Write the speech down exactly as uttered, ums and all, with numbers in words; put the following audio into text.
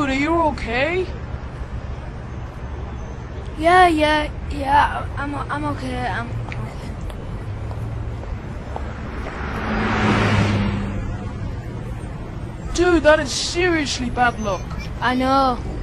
are you okay? Yeah, yeah, yeah. I'm, I'm okay. I'm, I'm okay. Dude, that is seriously bad luck. I know.